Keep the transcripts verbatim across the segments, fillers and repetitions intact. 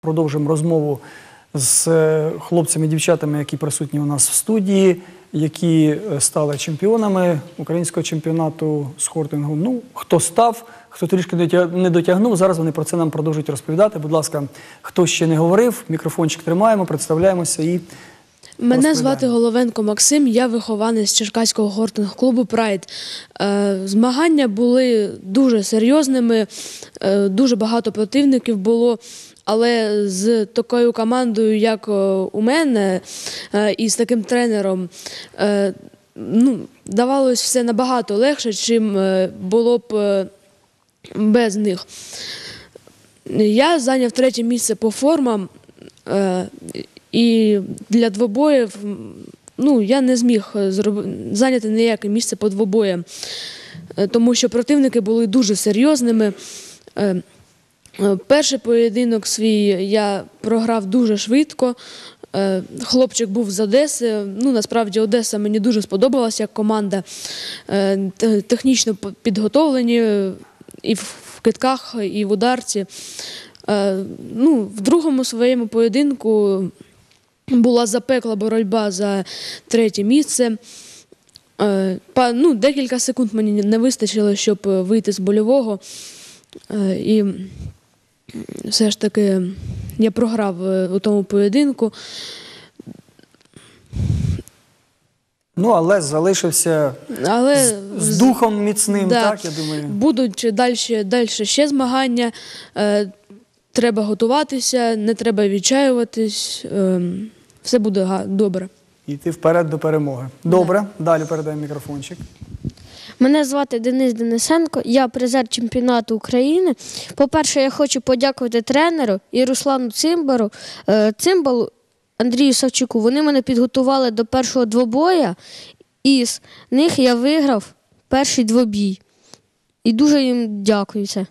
продовжимо розмову з хлопцями і дівчатами, які присутні у нас в студії, які стали чемпіонами українського чемпіонату з хортингу. Ну, хто став, хто трішки не дотягнув, зараз вони про це нам продовжують розповідати. Будь ласка, хто ще не говорив, мікрофончик тримаємо, представляємося і Мене звати Головенко Максим, я вихованець черкаського хортинг-клубу «Прайд». Змагання були дуже серйозними, дуже багато противників було, але з такою командою, як у мене, і з таким тренером, ну, давалось все набагато легше, чим було б без них. Я зайняв третє місце по формам, і для двобоїв, ну, я не зміг зайняти ніяке місце по двобоям, тому що противники були дуже серйозними. Перший поєдинок свій я програв дуже швидко. Хлопчик був з Одеси. Ну, насправді, Одеса мені дуже сподобалася як команда. Технічно підготовлені і в кидках, і в ударці. Ну, в другому своєму поєдинку була запекла боротьба за третє місце. Ну, декілька секунд мені не вистачило, щоб вийти з больового. І все ж таки я програв у тому поєдинку. Ну, але залишився але, з, з духом міцним, да, так, я думаю. Будуть далі, далі ще змагання. Треба готуватися, не треба відчаюватись. Все буде добре. Йти вперед до перемоги. Добре, да. Далі передаємо мікрофончик. Мене звати Денис Денисенко, я призер чемпіонату України. По-перше, я хочу подякувати тренеру і Руслану Цимбалу, Цимбалу, Андрію Савчуку. Вони мене підготували до першого двобоя, і з них я виграв перший двобій. І дуже їм дякую це.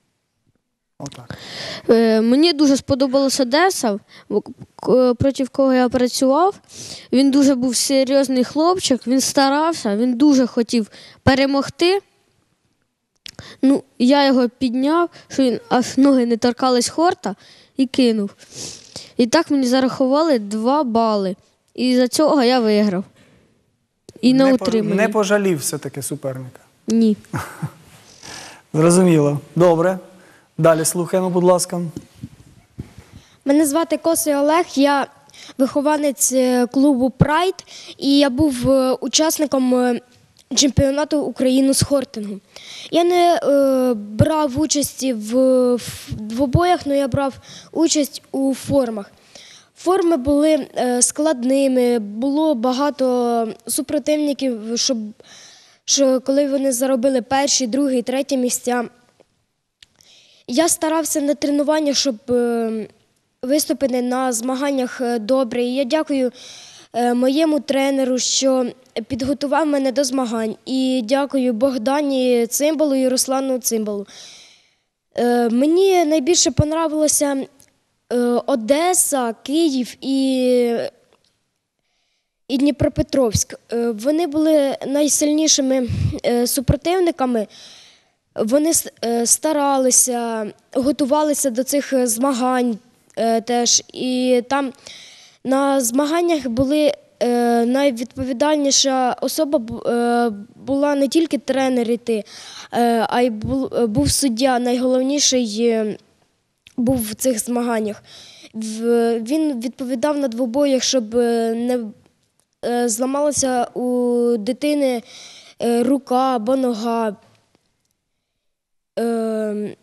Отак. Мені дуже сподобалася Одеса, проти кого я працював. Він дуже був серйозний хлопчик, він старався, він дуже хотів перемогти. Ну, я його підняв, що він аж ноги не торкались хорта, і кинув. І так мені зарахували два бали. І за цього я виграв. І на утриманні. Не пожалів все-таки суперника? Ні. Зрозуміло. Добре. Далі слухаємо, будь ласка. Мене звати Косий Олег, я вихованець клубу «Прайд», і я був учасником чемпіонату України з хортингу. Я не е, брав участі в, в двобоях, але я брав участь у формах. Форми були е, складними, було багато супротивників, щоб, що коли вони заробили перші, другі, треті місця. Я старався на тренуваннях, щоб е, виступити на змаганнях добре. І я дякую е, моєму тренеру, що підготував мене до змагань. І дякую Богдані Цимбалу і Руслану Цимбалу. Е, мені найбільше понравилося е, Одеса, Київ і, і Дніпропетровськ. Е, вони були найсильнішими е, супротивниками. Вони старалися, готувалися до цих змагань теж. І там на змаганнях були найвідповідальніша особа була не тільки тренер іти, а й був суддя, найголовніший був в цих змаганнях. Він відповідав на двобоях, щоб не зламалася у дитини рука або нога. Е,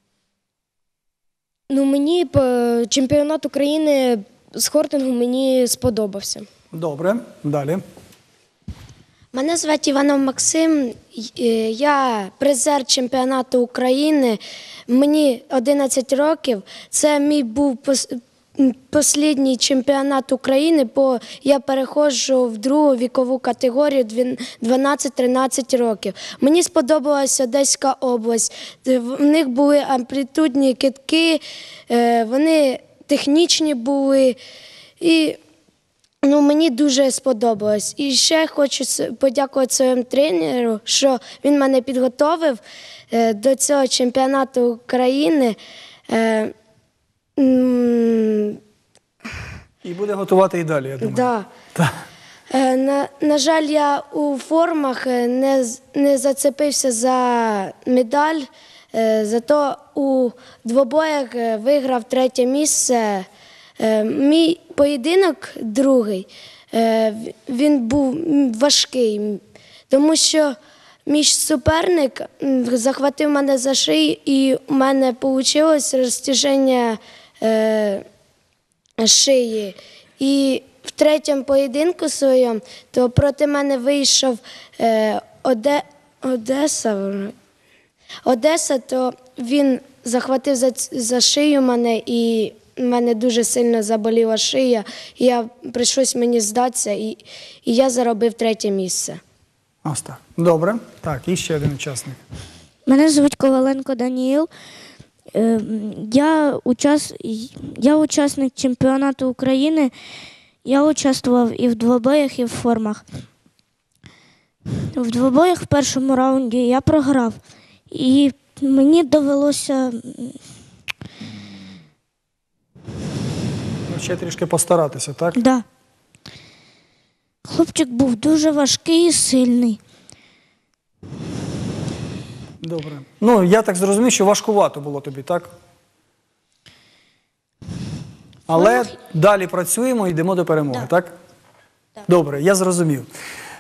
ну, мені чемпіонат України з хортингу мені сподобався. Добре, далі. Мене звати Іванов Максим, я призер чемпіонату України, мені одинадцять років, це мій був останній чемпіонат України, бо я переходжу в другу вікову категорію дванадцять-тринадцять років. Мені сподобалася Одеська область, в них були амплітудні кидки, вони технічні були, і ну, мені дуже сподобалось. І ще хочу подякувати своєму тренеру, що він мене підготовив до цього чемпіонату України. І буде готувати і далі, я думаю. Да. Так. Е, На, на жаль, я у формах е, не, з- не зацепився за медаль, е, зато у двобоях е, виграв третє місце. Е, Мій поєдинок другий, е, в- він був м, важкий, м, тому що мій суперник м, захватив мене за шию, і у мене вийшло розтяження е, шиї. І в третьому поєдинку своєму, то проти мене вийшов е, Оде, Одеса. вроде. Одеса, то він захватив за, ц- за шию мене, і в мене дуже сильно заболіла шия. І я прийшлось мені здатися, і, і я заробив третє місце. Ось так. Добре. Так, і ще один учасник. Мене звуть Коваленко Даніїл. Е, Я, учас... я учасник чемпіонату України. Я участвував і в двобоях, і в формах. В двобоях в першому раунді я програв. І мені довелося м, Ну, ще трішки постаратися, так? да. Хлопчик був дуже важкий і сильний. Добре. Ну, я так зрозумів, що важкувато було тобі, так? Але далі працюємо і йдемо до перемоги, так? Добре, я зрозумів.